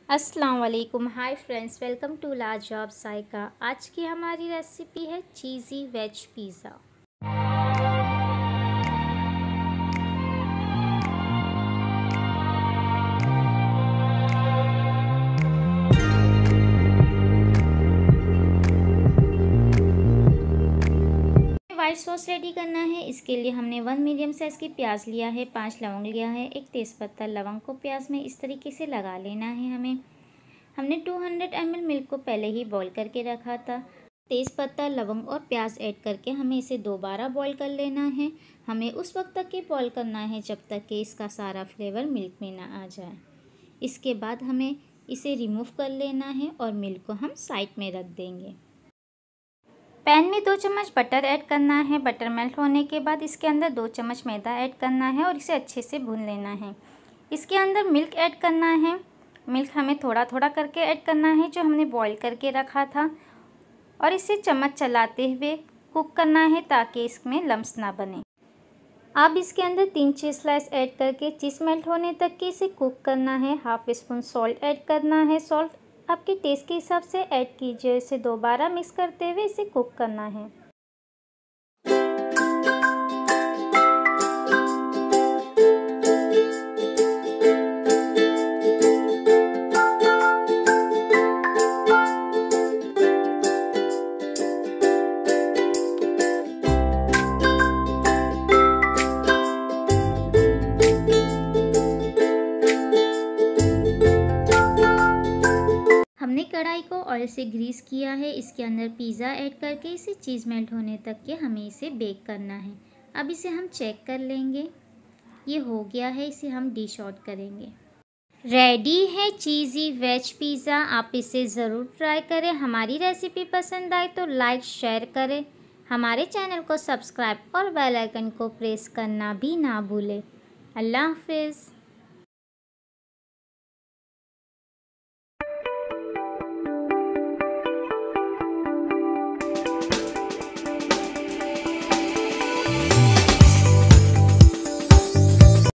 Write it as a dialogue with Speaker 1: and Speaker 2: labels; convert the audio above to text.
Speaker 1: अस्सलाम वालेकुम, hi friends, welcome to लाजवाब जायका। आज की हमारी रेसिपी है cheesy veg pizza. White sauce ready करना है। इसके लिए हमने 1 मीडियम साइज़ की प्याज लिया है, 5 लौंग लिया है, एक तेज़पत्ता। लौंग को प्याज में इस तरीके से लगा लेना है। हमने 200 ml मिल्क को पहले ही बॉईल करके रखा था। तेज़पत्ता, लवंग और प्याज ऐड करके हमें इसे दोबारा बॉईल कर लेना है। हमें उस वक्त तक ही बॉईल करना है जब तक कि इसका सारा फ्लेवर मिल्क में ना आ जाए। इसके बाद हमें इसे रिमूव कर लेना है और मिल्क को हम साइड में रख देंगे। पैन में 2 चम्मच बटर ऐड करना है। बटर मेल्ट होने के बाद इसके अंदर 2 चम्मच मैदा ऐड करना है और इसे अच्छे से भून लेना है। इसके अंदर मिल्क ऐड करना है। मिल्क हमें थोड़ा थोड़ा करके ऐड करना है जो हमने बॉईल करके रखा था, और इसे चम्मच चलाते हुए कुक करना है ताकि इसमें लम्स ना बने। अब इसके अंदर 3 चीज़ स्लाइस ऐड करके चीज़ मेल्ट होने तक के इसे कुक करना है। हाफ स्पून सॉल्ट ऐड करना है। सॉल्ट आपके टेस्ट के हिसाब से ऐड कीजिए। इसे दोबारा मिक्स करते हुए इसे कुक करना है। हमने कढ़ाई को ऑयल से ग्रीस किया है। इसके अंदर पिज़्ज़ा ऐड करके इसे चीज़ मेल्ट होने तक के हमें इसे बेक करना है। अब इसे हम चेक कर लेंगे, ये हो गया है। इसे हम डिश आउट करेंगे। रेडी है चीज़ी वेज पिज़्ज़ा। आप इसे ज़रूर ट्राई करें। हमारी रेसिपी पसंद आए तो लाइक शेयर करें। हमारे चैनल को सब्सक्राइब और बेल आइकन को प्रेस करना भी ना भूलें। अल्लाह हाफिज़।